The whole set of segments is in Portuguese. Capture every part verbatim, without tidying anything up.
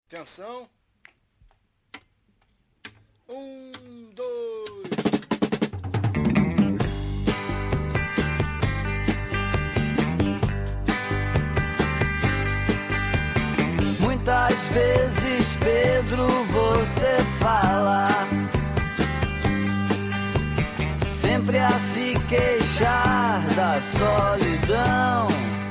Atenção. Um, dois. Muitas vezes, Pedro, você fala, sempre a se queixar da solidão.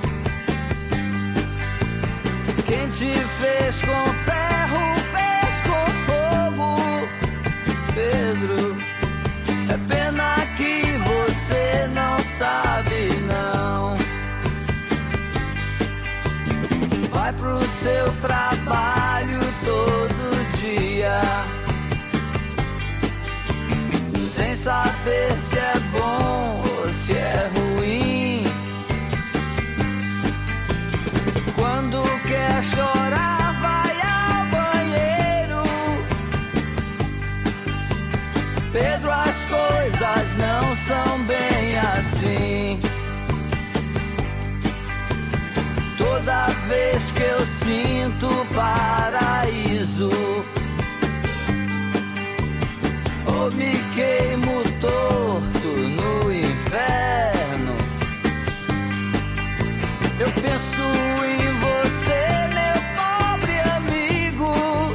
Quem te fez com ferro, fez com fogo, Pedro. É pena que você não sabe, não. Vai pro seu trabalho todo dia, sem saber se é bom ou se é ruim. Quando quer chorar, vai ao banheiro. Pedro, as coisas não são bem assim. Toda vez que eu sinto paraíso, ou me queimo torto no inferno, eu penso em você, meu pobre amigo,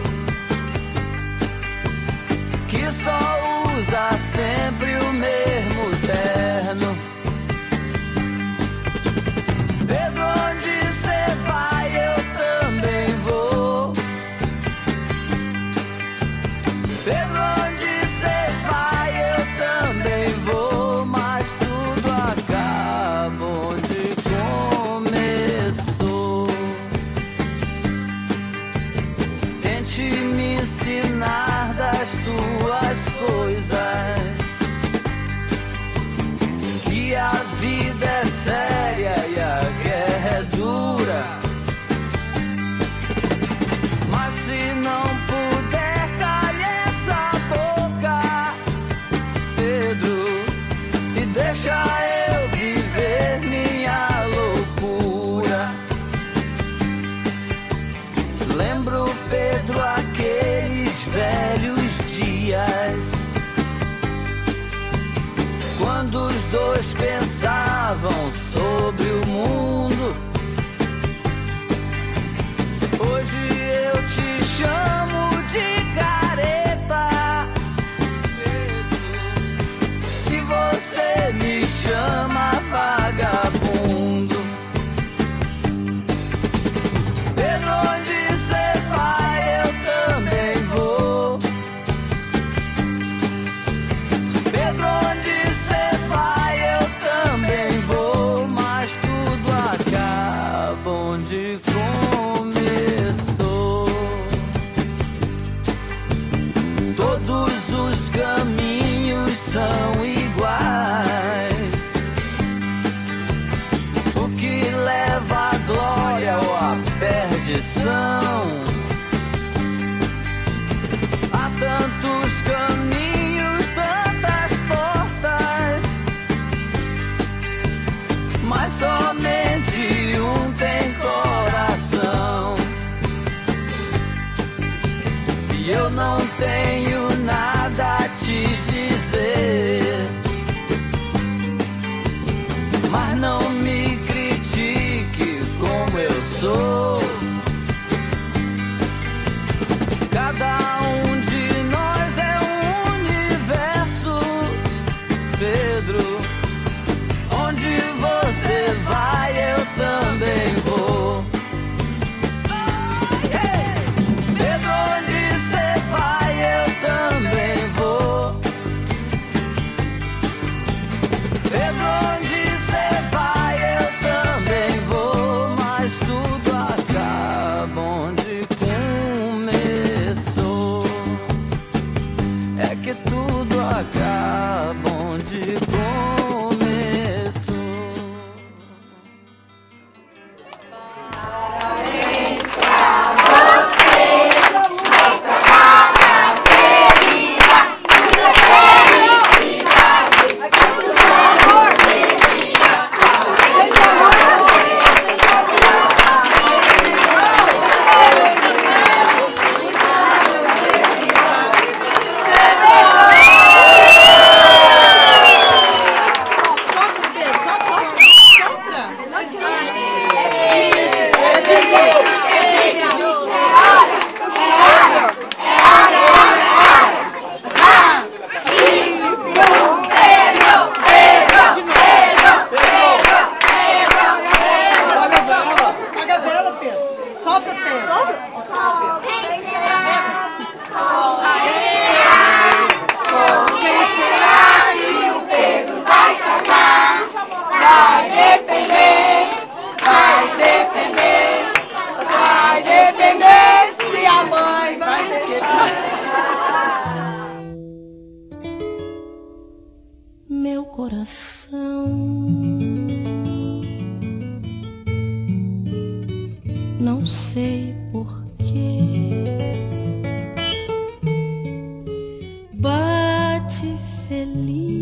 que só usa sempre o mesmo terno. Pedro, onde cê vai, eu também vou. Pedro, onde cê vai, eu também vou. Mas tudo acaba onde começou. Tente me ensinar das tuas coisas, que a vida é séria e a guerra é dura. Mas se não puder, calhe essa boca, Pedro, e deixa eu viver minha loucura. Lembro, Pedro, aqueles velhos dias, quando os dois pensavam sobre o mundo. Hoje eu te chamo de careta, e você me chama vagabundo. Pedro, onde cê vai, eu também vou. Pedro, onde cê vai, eu também vou. Mas tudo acaba onde começou. Todos os caminhos são iguais. O que leva à glória ou à perdição? Há tantos caminhos, tantas portas, mas somente um tem coração. E eu não tenho nada a te dizer, mas não me critique como eu sou. Cada um de nós é um universo, Pedro. Onde você vai, eu também vou. Pedro, onde você vai, eu também vou. Pedro, onde você vai, eu também vou. Mas tudo acaba onde começou. É que tudo acaba onde começou. coração não sei porquê bate feliz